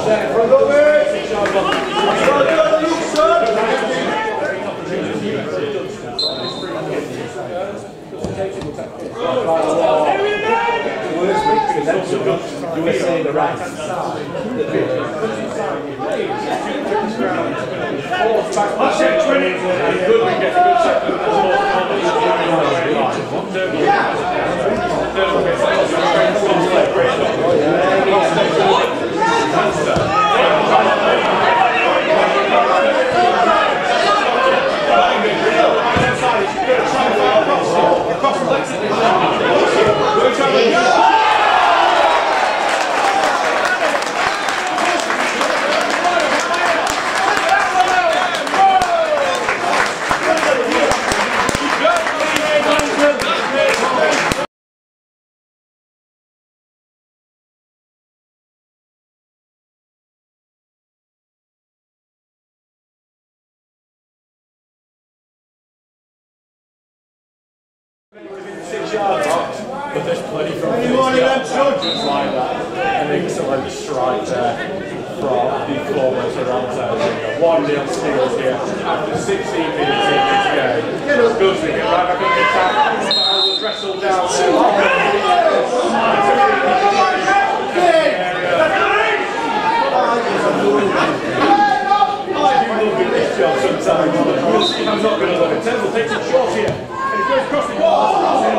USA the right hand side. But there's plenty from just like that. And then someone just strike there from the corners around there. 1-0 steals here after 16 minutes in this game. Good to get right back on the attack. Will wrestle down. Sometimes we'll see if I'm not going to look at Temple takes it short here and it goes across the wall.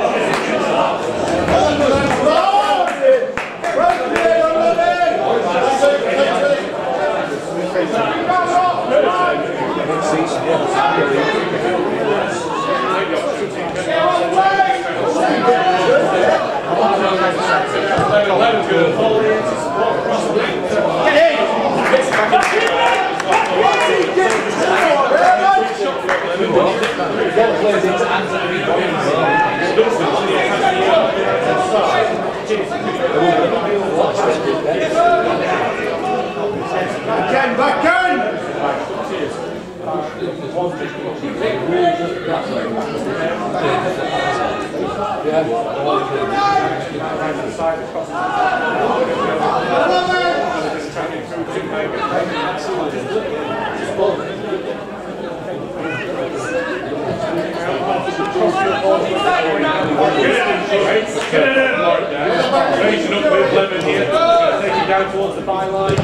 Racing up with Lemon here, taking down towards the byline.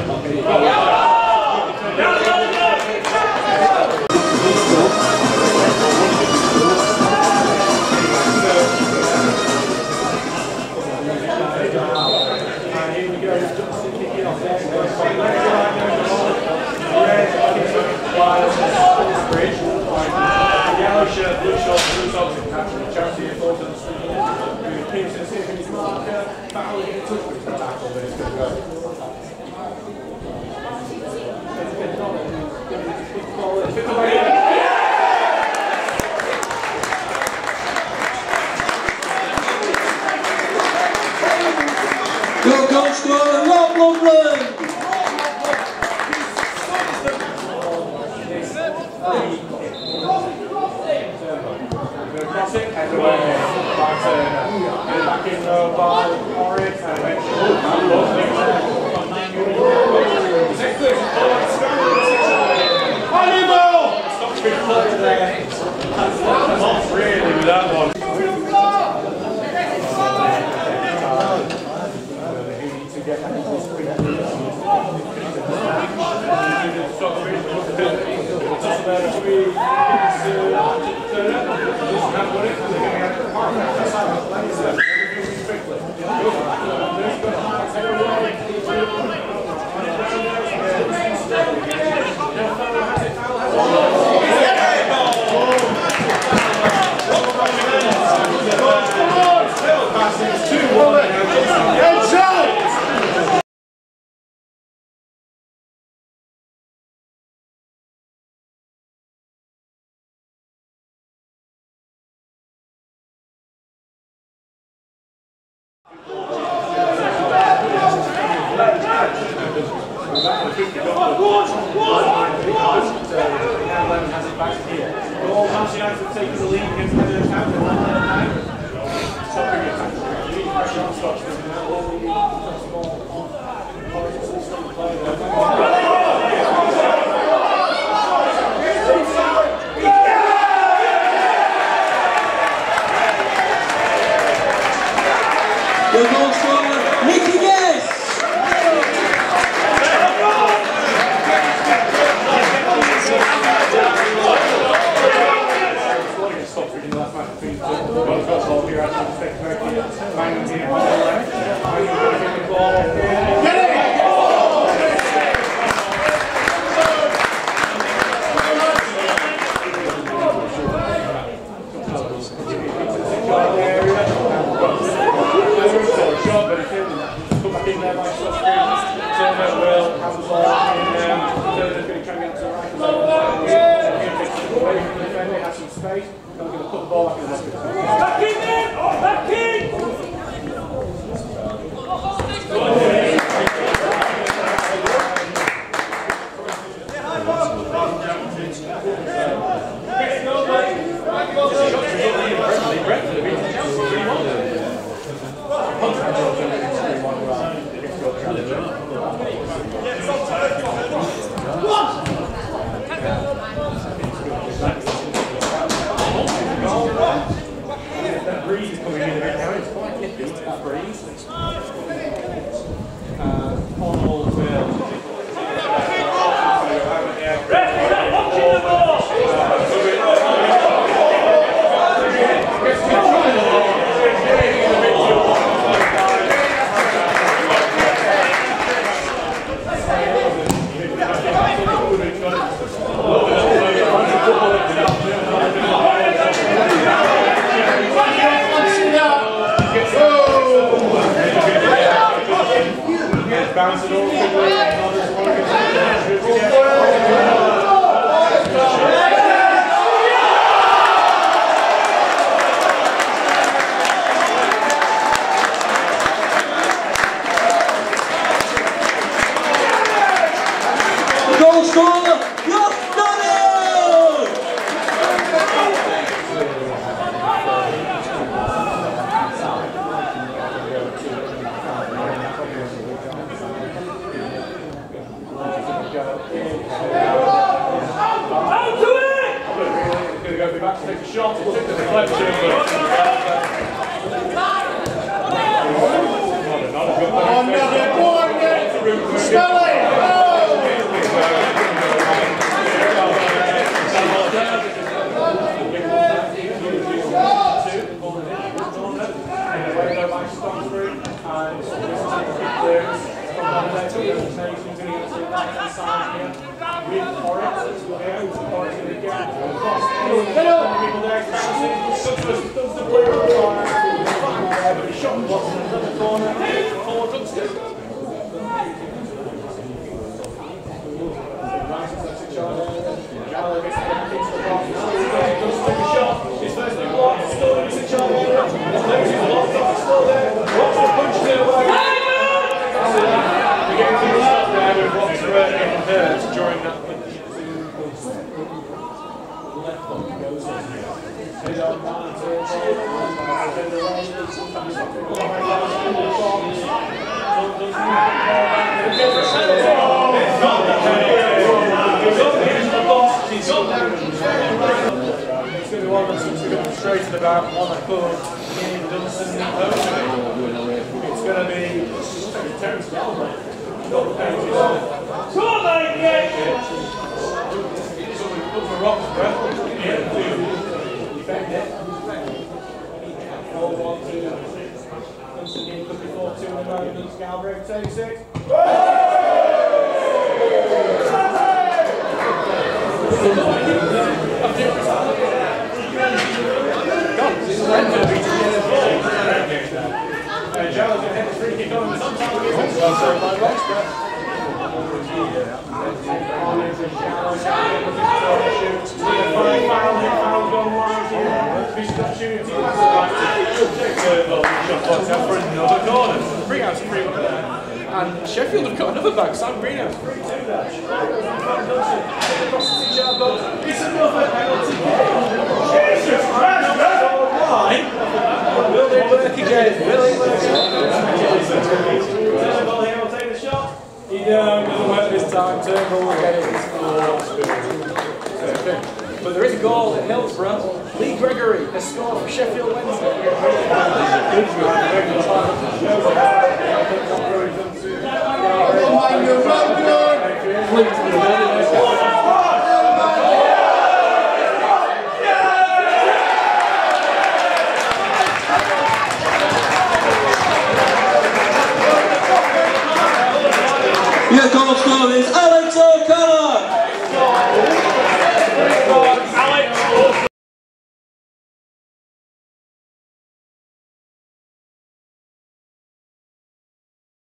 Here we go, Dunston kicking off there. Stocksbridge, yellow shirt, blue shorts, blue socks, and captain, charity of thought on the screen. Pearson taking his marker, battling in touch with the tackle, but it's going to go. Your goal scorer, Rob Loveland. Cross it, and away by Turner. Get it back in though by Morris, and eventually Stocksbridge player there. Not really with that one. Stocksbridge. Turner will have the ball in. Turner's going to try and get to the right. Away from the defender, has some space. I'm going to put the ball back in the basket. Back in there! Back in! That breeze is coming in a bit now, it's quite nippy, that breeze. Connell will... Bounce it all The goal scorer, Dom back to take a shot, it took the deflection, during that it's going to be one that's frustrated about one I put in Dunston. It's going to be Terence Galloway. Look for Roxburgh to defend it. 4-1 to Dunston getting cut before 2 in the moment. Scalabrew 36. Jallows going to hit the free kick on the sometime by Roxburgh. For another corner. Greenhouse 3-1 there. And Sheffield have got another back. Sam Greenhouse 3-2 there. It's another penalty kick. Jesus Christ! Will they work again? Will they work again? Turnbull here will take the shot. He doesn't work this time. Turnbull will get it. But there is a goal at Hillsborough. Lee Gregory has scored for Sheffield Wednesday. Flicked